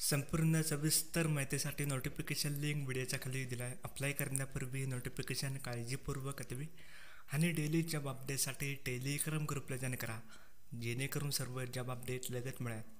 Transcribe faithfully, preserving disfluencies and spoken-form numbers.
संपूर्ण सविस्तर माहितीसाठी नोटिफिकेशन लिंक व्हिडिओच्या खाली दिला आहे. अप्लाय करण्यापूर्वी नोटिफिकेशन काळजीपूर्वक वाचावे आणि डेली जॉब अपडेटसाठी टेलिग्राम ग्रुपला जॉइन करा, जेणेकरून सर्व जॉब अपडेट लगेच मिळेल.